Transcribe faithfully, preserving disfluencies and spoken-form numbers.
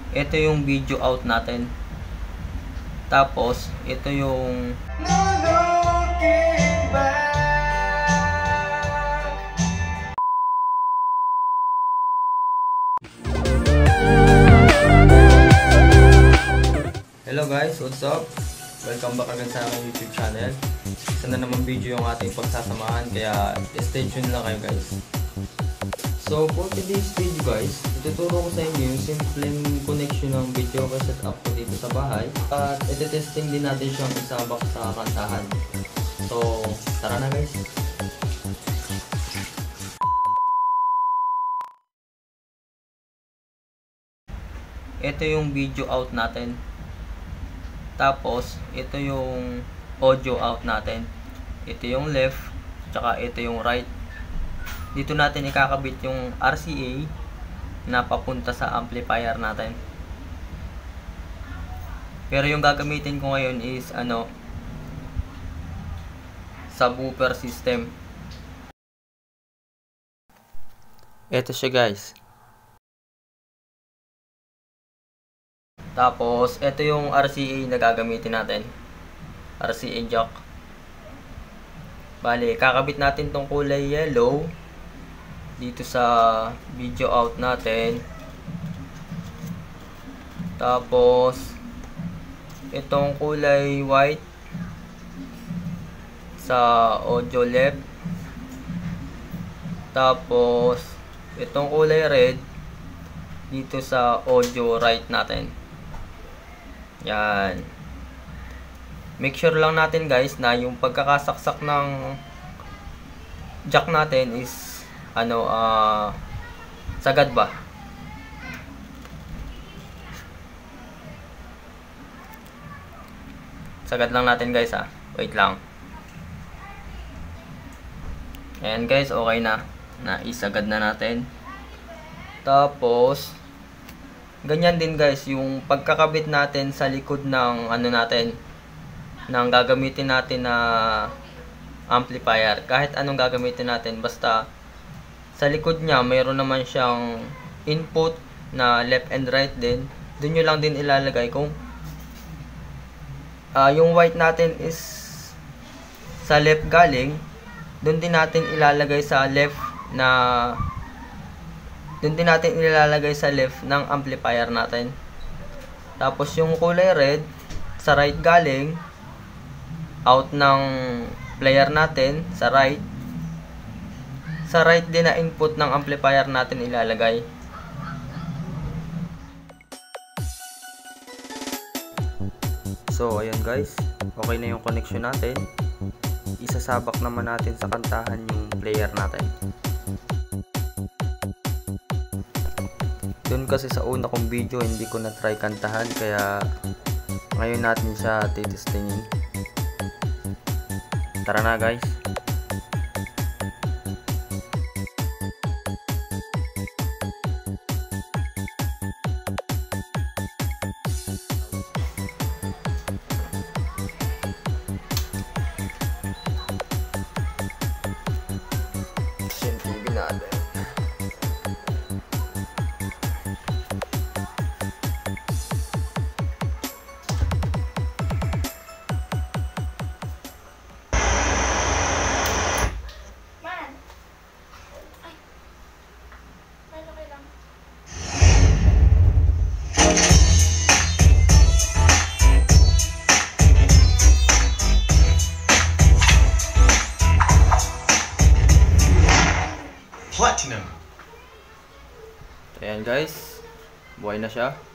ito yung video out natin. Tapos, ito yung hello guys, what's up? Welcome back agad sa aking YouTube channel. Isa na naman video yung ating pagsasamahan, kaya stay tuned lang kayo guys. So for today's video guys, ituturo ko sa inyo yung simpleng connection ng video ko setup ko dito sa bahay. At iti-testing din natin siyang isabak sa kantahan. So tara na guys. Ito yung video out natin. Tapos ito yung audio out natin. Ito yung left, tsaka ito yung right. Dito natin ikakabit yung R C A na papunta sa amplifier natin. Pero yung gagamitin ko ngayon is ano, subwoofer system. Ito siya guys. Tapos ito yung R C A na gagamitin natin. R C A jack. Bale, kakabit natin tong kulay yellow dito sa video out natin. Tapos itong kulay white sa audio left. Tapos itong kulay red dito sa audio right natin. Yan. Make sure lang natin guys na yung pagkakasaksak ng jack natin is ano, uh, sagad ba? Sagad lang natin guys ha. Wait lang. Ayan guys, okay na. Naisagad na natin. Tapos ganyan din guys yung pagkakabit natin sa likod ng ano natin, ng gagamitin natin na amplifier. Kahit anong gagamitin natin, basta sa likod niya mayroon naman siyang input na left and right din. Doon nyo lang din ilalagay kung uh, yung white natin is sa left galing, doon din natin ilalagay sa left na doon din natin ilalagay sa left ng amplifier natin. Tapos yung kulay red sa right galing, out ng player natin sa right. Sa right din na input ng amplifier natin ilalagay. So ayan guys, okay na yung connection natin. Isasabak naman natin sa kantahan yung player natin. Doon kasi sa una kong video hindi ko na try kantahan, kaya ngayon natin siya titestingin. Tara na guys. Sintigin natin. Platinum. Ayan guys, buhay na siya.